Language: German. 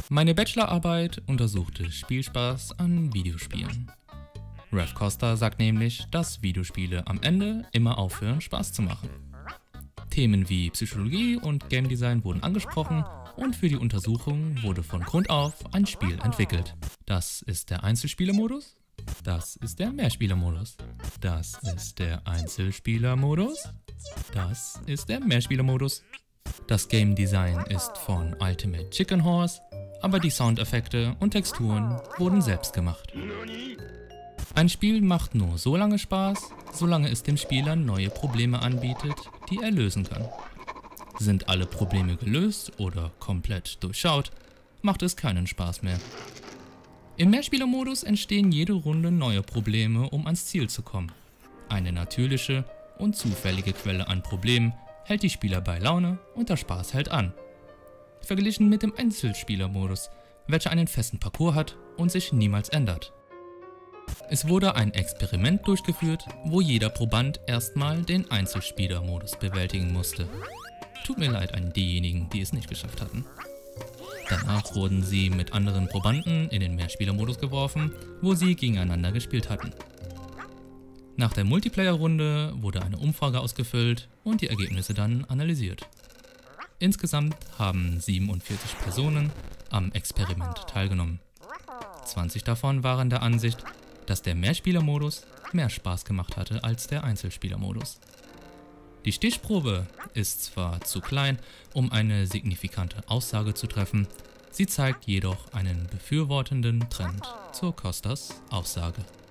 Meine Bachelorarbeit untersuchte Spielspaß an Videospielen. Ralph Costa sagt nämlich, dass Videospiele am Ende immer aufhören, Spaß zu machen. Themen wie Psychologie und Game Design wurden angesprochen und für die Untersuchung wurde von Grund auf ein Spiel entwickelt. Das ist der Einzelspielermodus, das ist der Mehrspielermodus, das ist der Einzelspielermodus, das ist der Mehrspielermodus. Das Game Design ist von Ultimate Chicken Horse, aber die Soundeffekte und Texturen wurden selbst gemacht. Ein Spiel macht nur so lange Spaß, solange es dem Spieler neue Probleme anbietet, die er lösen kann. Sind alle Probleme gelöst oder komplett durchschaut, macht es keinen Spaß mehr. Im Mehrspielermodus entstehen jede Runde neue Probleme, um ans Ziel zu kommen. Eine natürliche und zufällige Quelle an Problemen hält die Spieler bei Laune und der Spaß hält an. Verglichen mit dem Einzelspielermodus, welcher einen festen Parcours hat und sich niemals ändert. Es wurde ein Experiment durchgeführt, wo jeder Proband erstmal den Einzelspielermodus bewältigen musste. Tut mir leid an diejenigen, die es nicht geschafft hatten. Danach wurden sie mit anderen Probanden in den Mehrspielermodus geworfen, wo sie gegeneinander gespielt hatten. Nach der Multiplayer-Runde wurde eine Umfrage ausgefüllt und die Ergebnisse dann analysiert. Insgesamt haben 47 Personen am Experiment teilgenommen. 20 davon waren der Ansicht, dass der Mehrspielermodus mehr Spaß gemacht hatte als der Einzelspielermodus. Die Stichprobe ist zwar zu klein, um eine signifikante Aussage zu treffen, sie zeigt jedoch einen befürwortenden Trend zur Costas Aussage.